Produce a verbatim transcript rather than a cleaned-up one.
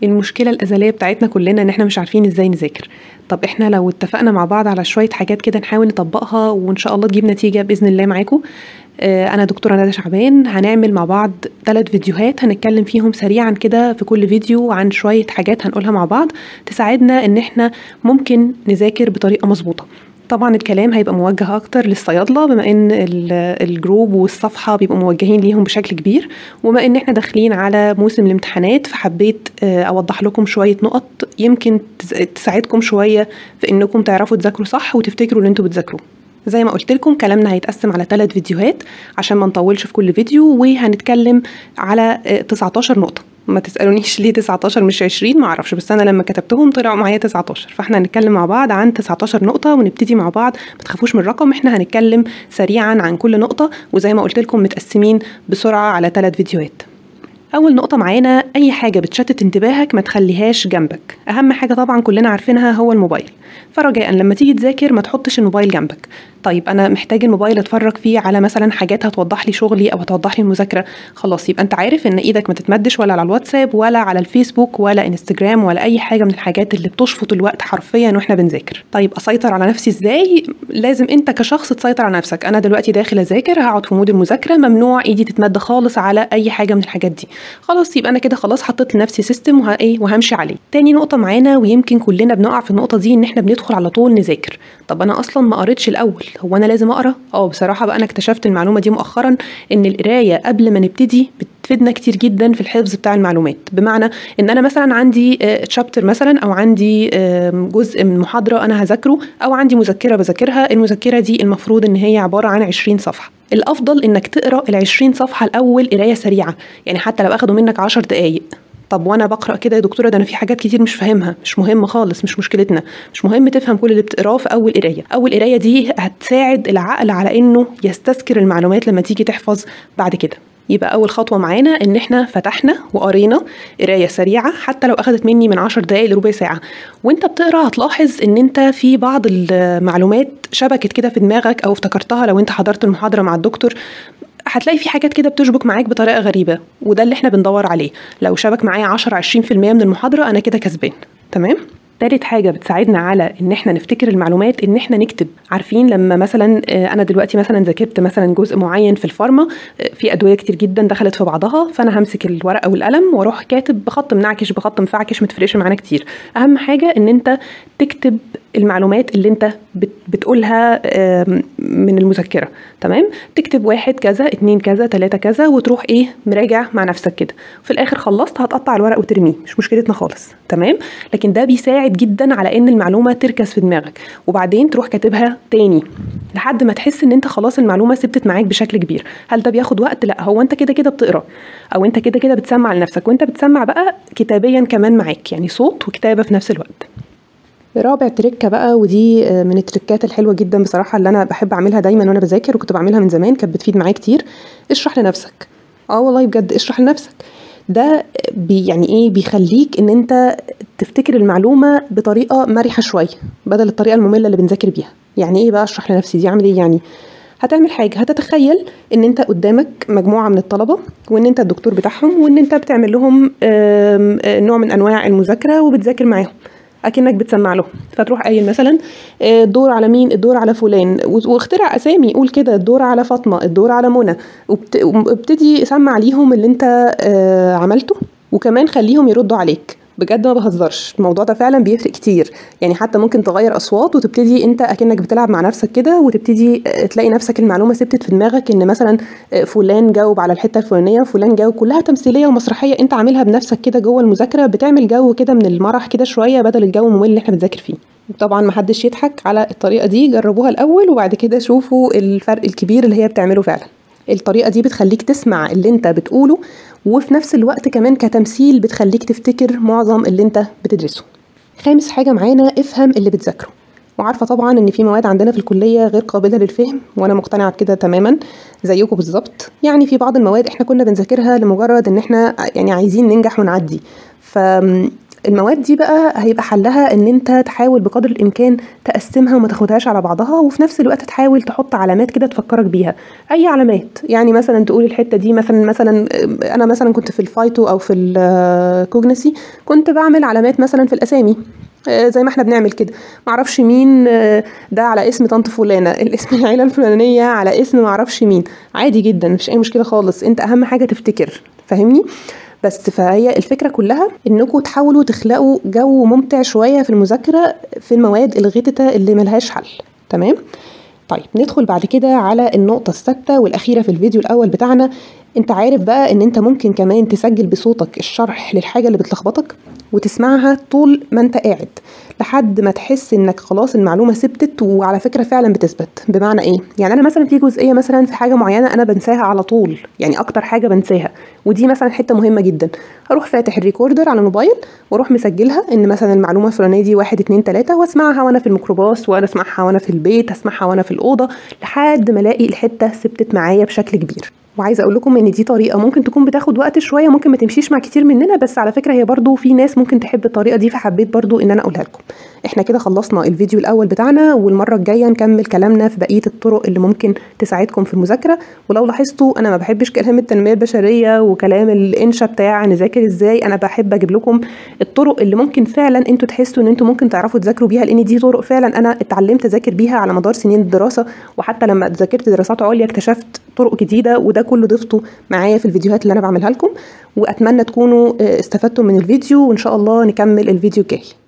المشكلة الأزلية بتاعتنا كلنا إن إحنا مش عارفين إزاي نذاكر. طب إحنا لو اتفقنا مع بعض على شوية حاجات كده نحاول نطبقها وإن شاء الله تجيب نتيجة بإذن الله معاكم. آه أنا دكتورة ندى شعبان، هنعمل مع بعض ثلاث فيديوهات هنتكلم فيهم سريعا كده في كل فيديو عن شوية حاجات هنقولها مع بعض تساعدنا إن إحنا ممكن نذاكر بطريقة مظبوطة. طبعا الكلام هيبقى موجه اكتر للصيادله بما ان الجروب والصفحه بيبقوا موجهين ليهم بشكل كبير، وبما ان احنا داخلين على موسم الامتحانات فحبيت اوضح لكم شويه نقط يمكن تساعدكم شويه في انكم تعرفوا تذاكروا صح وتفتكروا اللي انتوا بتذاكروه. زي ما قلت لكم كلامنا هيتقسم على ثلاث فيديوهات عشان ما نطولش في كل فيديو، وهنتكلم على تسعتاشر نقطه. ما تسألونيش ليه تسعتاشر مش عشرين، ما اعرفش، بس انا لما كتبتهم طلعوا معايا تسعتاشر، فاحنا هنتكلم مع بعض عن تسعتاشر نقطة ونبتدي مع بعض. ما تخافوش من الرقم، احنا هنتكلم سريعا عن كل نقطة، وزي ما قلت لكم متقسمين بسرعة على ثلاث فيديوهات. أول نقطة معانا، أي حاجة بتشتت انتباهك ما تخليهاش جنبك. أهم حاجة طبعا كلنا عارفينها هو الموبايل، فرجاء لما تيجي تذاكر ما تحطش الموبايل جنبك. طيب أنا محتاج الموبايل أتفرج فيه على مثلا حاجات هتوضح لي شغلي أو هتوضح لي المذاكرة، خلاص يبقى أنت عارف إن إيدك ما تتمدش ولا على الواتساب ولا على الفيسبوك ولا انستجرام ولا أي حاجة من الحاجات اللي بتشفط الوقت حرفيا وإحنا بنذاكر. طيب أسيطر على نفسي إزاي؟ لازم أنت كشخص تسيطر على نفسك. أنا دلوقتي داخل أذاكر، هقعد في مود المذاكرة، ممنوع إيدي تتمد خالص على أي حاجة من الحاجات دي. خلاص يبقى أنا كده خلاص حطيت لنفسي سيستم وه إيه وهمشي عليه. تاني نقطة معانا ويمكن كلنا بنقع في النقطة دي، إن إحنا بندخل على طول نذاكر. طب أنا أصلا ما قريتش الأول، هو أنا لازم أقرأ؟ اه بصراحة بقى أنا اكتشفت المعلومة دي مؤخرا، إن القراية قبل ما نبتدي بتفيدنا كتير جدا في الحفظ بتاع المعلومات. بمعنى إن أنا مثلا عندي تشابتر مثلا أو عندي جزء من محاضرة أنا هذاكره، أو عندي مذكرة بذاكرها، المذكرة دي المفروض إن هي عبارة عن عشرين صفحة. الأفضل إنك تقرأ العشرين صفحة الأول قراية سريعة، يعني حتى لو أخدوا منك عشر دقايق. طب وانا بقرا كده يا دكتوره ده انا في حاجات كتير مش فاهمها، مش مهم خالص، مش مشكلتنا، مش مهم تفهم كل اللي بتقراه في اول قرايه. اول قرايه دي هتساعد العقل على انه يستذكر المعلومات لما تيجي تحفظ بعد كده. يبقى اول خطوه معانا ان احنا فتحنا وقرينا قرايه سريعه، حتى لو اخذت مني من عشر دقائق لربع ساعه. وانت بتقرا هتلاحظ ان انت في بعض المعلومات شبكت كده في دماغك او افتكرتها لو انت حضرت المحاضره مع الدكتور، هتلاقي في حاجات كده بتشبك معاك بطريقه غريبه، وده اللي احنا بندور عليه. لو شبك معايا عشرة عشرين في المية من المحاضره انا كده كسبان. تمام. تالت حاجة بتساعدنا على ان احنا نفتكر المعلومات ان احنا نكتب. عارفين لما مثلا انا دلوقتي مثلا ذاكرت مثلا جزء معين في الفارما، في ادوية كتير جدا دخلت في بعضها، فانا همسك الورقة والقلم واروح كاتب بخط منعكش بخط مفعكش، متفرقش معانا كتير. اهم حاجة ان انت تكتب المعلومات اللي انت بتقولها من المذكرة. تمام. تكتب واحد كذا، اتنين كذا، تلاتة كذا، وتروح ايه مراجع مع نفسك كده. في الاخر خلصت هتقطع الورق وترميه، مش مشكلتنا خالص. تمام. لكن ده بيساعد جدا على ان المعلومة تركز في دماغك، وبعدين تروح كاتبها تاني لحد ما تحس ان انت خلاص المعلومة ثبتت معاك بشكل كبير. هل ده بياخد وقت؟ لا، هو انت كده كده بتقرا او انت كده كده بتسمع لنفسك، وانت بتسمع بقى كتابيا كمان معاك، يعني صوت وكتابة في نفس الوقت. رابع تركة بقى، ودي من التركات الحلوة جدا بصراحة اللي أنا بحب أعملها دايما وأنا بذاكر، وكنت بعملها من زمان كانت بتفيد معايا كتير. اشرح لنفسك. اه والله بجد اشرح لنفسك. ده بي يعني ايه بيخليك ان انت تفتكر المعلومة بطريقة مرحة شوية بدل الطريقة المملة اللي بنذاكر بيها. يعني ايه بقى اشرح لنفسي دي؟ اعمل ايه يعني؟ هتعمل حاجة، هتتخيل ان انت قدامك مجموعة من الطلبة وان انت الدكتور بتاعهم، وان انت بتعمل لهم نوع من انواع المذاكرة وبتذاكر معاهم اكنك بتسمع له. فتروح قايل مثلا الدور على مين؟ الدور على فلان، واخترع اسامي، قول كده الدور على فاطمه، الدور على منى، وابتدي سمع ليهم اللي انت عملته، وكمان خليهم يردوا عليك. بجد ما بهزرش، الموضوع ده فعلا بيفرق كتير. يعني حتى ممكن تغير اصوات وتبتدي انت اكنك بتلعب مع نفسك كده، وتبتدي تلاقي نفسك المعلومه ثبتت في دماغك ان مثلا فلان جاوب على الحته الفلانيه وفلان جاوب. كلها تمثيليه ومسرحيه انت عاملها بنفسك كده جوه المذاكره، بتعمل جو كده من المرح كده شويه بدل الجو الممل اللي احنا بنذاكر فيه. طبعا ما حدش يضحك على الطريقه دي، جربوها الاول وبعد كده شوفوا الفرق الكبير اللي هي بتعمله فعلا. الطريقه دي بتخليك تسمع اللي انت بتقوله، وفي نفس الوقت كمان كتمثيل بتخليك تفتكر معظم اللي انت بتدرسه. خامس حاجة معانا، افهم اللي بتذاكره. وعارفة طبعا ان في مواد عندنا في الكلية غير قابلة للفهم، وانا مقتنعة بكده تماما زيكم بالظبط. يعني في بعض المواد احنا كنا بنذاكرها لمجرد ان احنا يعني عايزين ننجح ونعدي، ف المواد دي بقى هيبقى حلها ان انت تحاول بقدر الامكان تقسمها وما تاخدهاش على بعضها، وفي نفس الوقت تحاول تحط علامات كده تفكرك بيها. اي علامات، يعني مثلا تقول الحته دي مثلا مثلا انا مثلا كنت في الفايتو او في الكوجنسي كنت بعمل علامات مثلا في الاسامي زي ما احنا بنعمل كده، معرفش مين ده على اسم طنط فلانه، الاسم العيله الفلانيه على اسم معرفش مين، عادي جدا مفيش اي مشكله خالص، انت اهم حاجه تفتكر، فاهمني؟ بس فهي الفكره كلها انكم تحاولوا تخلقوا جو ممتع شويه في المذاكره في المواد الغتة اللي ملهاش حل. تمام؟ طيب ندخل بعد كده على النقطه السادسه والاخيره في الفيديو الاول بتاعنا. انت عارف بقى ان انت ممكن كمان تسجل بصوتك الشرح للحاجه اللي بتلخبطك وتسمعها طول ما انت قاعد لحد ما تحس انك خلاص المعلومه ثبتت، وعلى فكره فعلا بتثبت. بمعنى ايه؟ يعني انا مثلا في جزئيه مثلا في حاجه معينه انا بنساها على طول، يعني اكتر حاجه بنساها، ودي مثلا حته مهمه جدا، اروح فاتح الريكوردر على الموبايل واروح مسجلها ان مثلا المعلومه الفلانيه دي واحد اتنين تلاته، واسمعها وانا في الميكروباص، وانا اسمعها وانا في البيت، اسمعها وانا في الاوضه لحد ما الاقي الحته ثبتت معايا بشكل كبير. وعايزه اقول لكم ان دي طريقه ممكن تكون بتاخد وقت شويه، ممكن ما تمشيش مع كتير مننا، بس على فكره هي برضو في ناس ممكن تحب الطريقه دي، فحبيت برضو ان انا اقولها لكم. احنا كده خلصنا الفيديو الاول بتاعنا، والمره الجايه نكمل كلامنا في بقيه الطرق اللي ممكن تساعدكم في المذاكره. ولو لاحظتوا انا ما بحبش كلام التنميه البشريه وكلام الانشا بتاع نذاكر ازاي، انا بحب اجيب لكم الطرق اللي ممكن فعلا انتوا تحسوا ان انتوا ممكن تعرفوا تذاكروا بيها، لان دي طرق فعلا انا اتعلمت اذاكر بيها على مدار سنين الدراسه، وحتى لما ذاكرت دراسات عليا اكتشفت طرق جديده، وده كله ضفته معايا في الفيديوهات اللي انا بعملها لكم. واتمنى تكونوا استفدتم من الفيديو، وان شاء الله نكمل الفيديو الجاي.